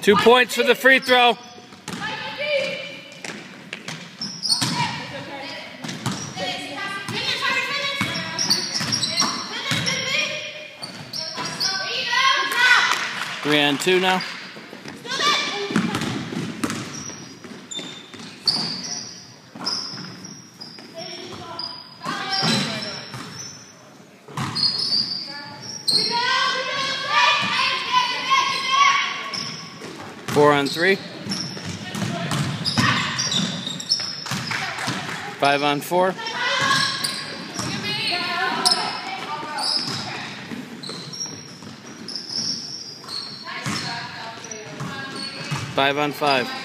2 points for the free throw. Three and two now. Four on three. 5 on 4. 5 on 5.